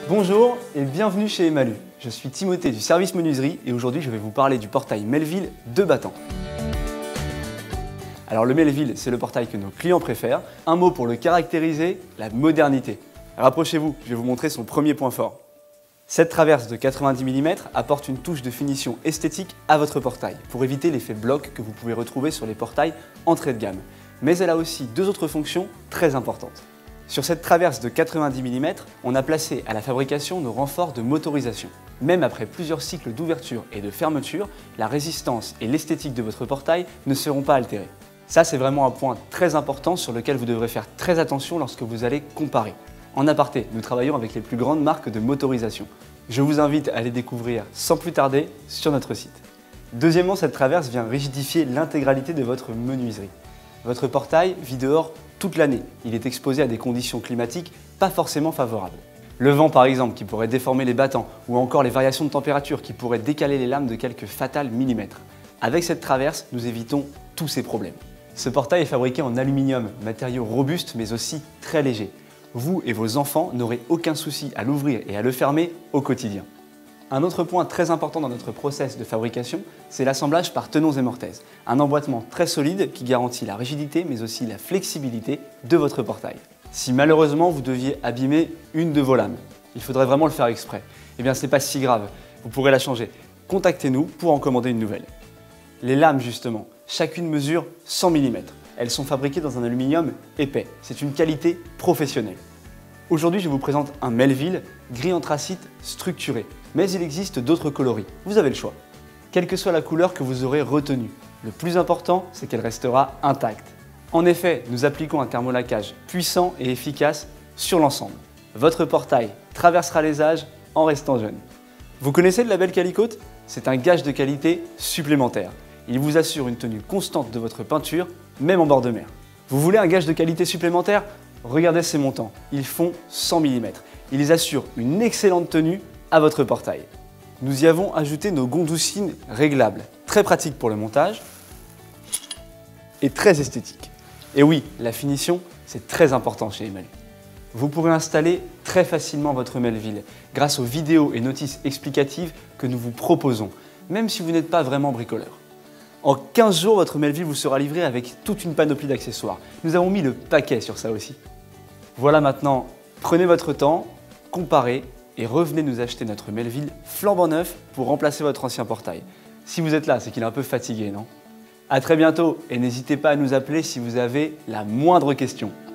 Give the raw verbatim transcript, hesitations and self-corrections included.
Bonjour et bienvenue chez Emalu. Je suis Timothée du service menuiserie et aujourd'hui je vais vous parler du portail Melville de Battant. Alors le Melville, c'est le portail que nos clients préfèrent. Un mot pour le caractériser, la modernité. Rapprochez-vous, je vais vous montrer son premier point fort. Cette traverse de quatre-vingt-dix millimètres apporte une touche de finition esthétique à votre portail pour éviter l'effet bloc que vous pouvez retrouver sur les portails entrée de gamme. Mais elle a aussi deux autres fonctions très importantes. Sur cette traverse de quatre-vingt-dix millimètres, on a placé à la fabrication nos renforts de motorisation. Même après plusieurs cycles d'ouverture et de fermeture, la résistance et l'esthétique de votre portail ne seront pas altérées. Ça, c'est vraiment un point très important sur lequel vous devrez faire très attention lorsque vous allez comparer. En aparté, nous travaillons avec les plus grandes marques de motorisation. Je vous invite à les découvrir sans plus tarder sur notre site. Deuxièmement, cette traverse vient rigidifier l'intégralité de votre menuiserie. Votre portail vit dehors toute l'année. Il est exposé à des conditions climatiques pas forcément favorables. Le vent par exemple qui pourrait déformer les battants ou encore les variations de température qui pourraient décaler les lames de quelques fatals millimètres. Avec cette traverse, nous évitons tous ces problèmes. Ce portail est fabriqué en aluminium, matériau robuste mais aussi très léger. Vous et vos enfants n'aurez aucun souci à l'ouvrir et à le fermer au quotidien. Un autre point très important dans notre process de fabrication, c'est l'assemblage par tenons et mortaises. Un emboîtement très solide qui garantit la rigidité mais aussi la flexibilité de votre portail. Si malheureusement vous deviez abîmer une de vos lames, il faudrait vraiment le faire exprès. Eh bien c'est pas si grave, vous pourrez la changer. Contactez-nous pour en commander une nouvelle. Les lames justement, chacune mesure cent millimètres. Elles sont fabriquées dans un aluminium épais. C'est une qualité professionnelle. Aujourd'hui, je vous présente un Melville gris anthracite structuré. Mais il existe d'autres coloris. Vous avez le choix. Quelle que soit la couleur que vous aurez retenue, le plus important, c'est qu'elle restera intacte. En effet, nous appliquons un thermolaquage puissant et efficace sur l'ensemble. Votre portail traversera les âges en restant jeune. Vous connaissez le label Calicote? C'est un gage de qualité supplémentaire. Il vous assure une tenue constante de votre peinture, même en bord de mer. Vous voulez un gage de qualité supplémentaire? Regardez ces montants, ils font cent millimètres. Ils assurent une excellente tenue à votre portail. Nous y avons ajouté nos gondoussines réglables, très pratiques pour le montage et très esthétiques. Et oui, la finition, c'est très important chez Emalu. Vous pourrez installer très facilement votre Melville grâce aux vidéos et notices explicatives que nous vous proposons, même si vous n'êtes pas vraiment bricoleur. En quinze jours, votre Melville vous sera livré avec toute une panoplie d'accessoires. Nous avons mis le paquet sur ça aussi. Voilà maintenant, prenez votre temps, comparez et revenez nous acheter notre Melville flambant neuf pour remplacer votre ancien portail. Si vous êtes là, c'est qu'il est un peu fatigué, non? À très bientôt et n'hésitez pas à nous appeler si vous avez la moindre question.